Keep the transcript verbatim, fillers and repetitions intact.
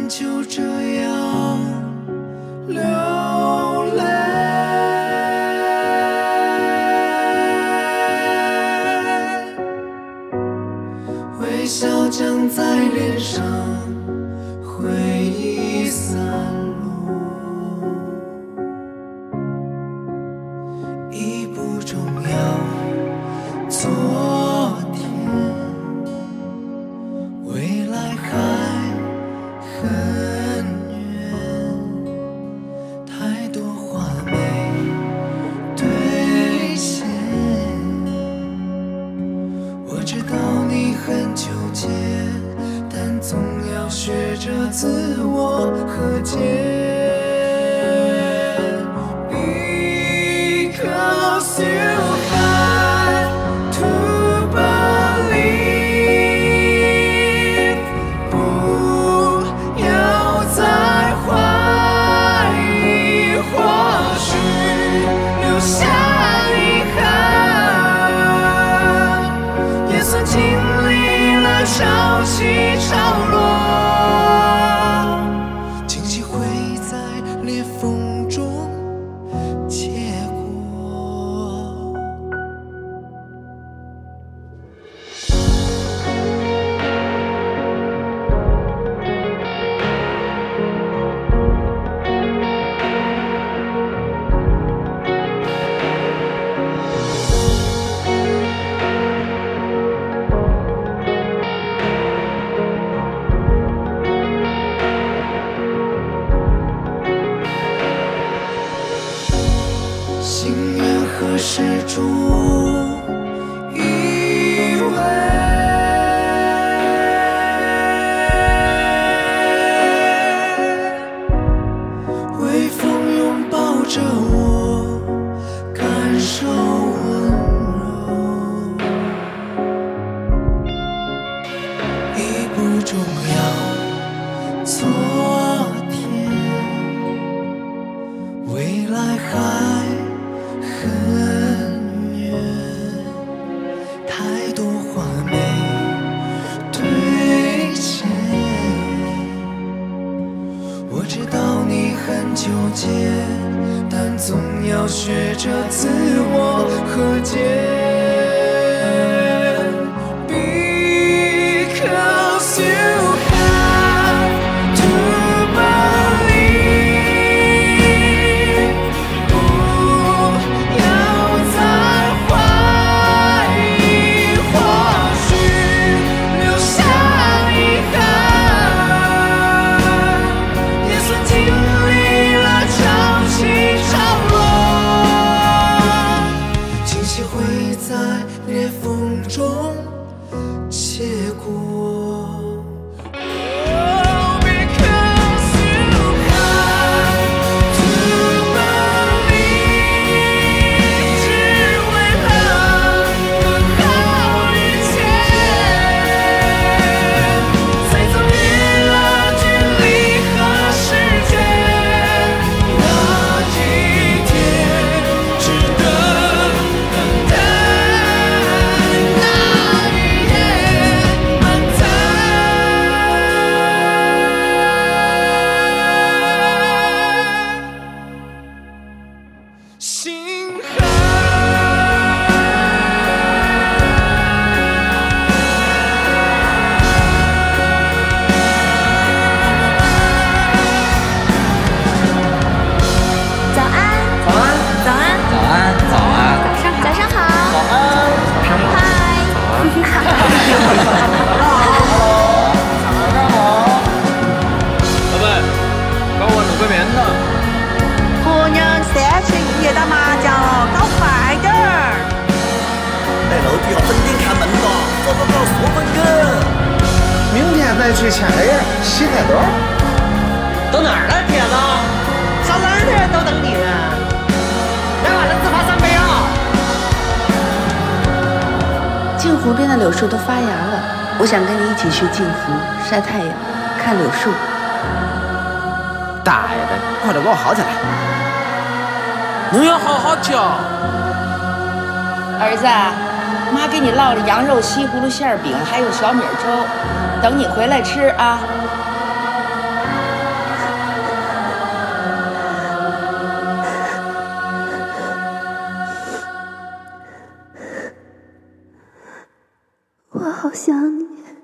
们就这样流泪，微笑将在脸上，回忆散落，已不重要。昨天，未来还很远，太多话没兑现。我知道你很纠结，但总要学着自我和解。Because you had to believe， 不要再怀疑，或许留下遗憾，也算经历了潮起潮落，惊喜会在裂缝中结果。心愿何时终以为，微风拥抱着我，感受温柔，已不重要。昨天，未来还很远，太多话没兑现。我知道你很纠结，但总要学着自我和解。Because you have to believe， 不要再怀疑，或许留下遗憾，也算经历了潮起潮落，惊喜会在裂缝中结果。Oh, because you have to believe， 只为了更好一切，才走越了距离和时间，那一天值得等待，那一夜满载心海。 早安， 早安， 早安， 早安，早安， 早上好， 早安， 嗨， 老板，搞碗卤个面呢。 婆娘三天一夜打麻将了，搞快点儿！ 来楼底要整点看门了，走走走，说分梗。 明天再去牵个人，洗菜刀。 到哪儿了，铁子？ 上哪儿去都等你呢。 来碗了自发三杯啊！ 镜湖边的柳树都发芽了，我想跟你一起去镜湖晒太阳，看柳树。 大爷的，快点给我薅起来！ 侬要好好教。 儿子，妈给你烙了羊肉西葫芦馅饼，还有小米粥，等你回来吃啊。 我好想你。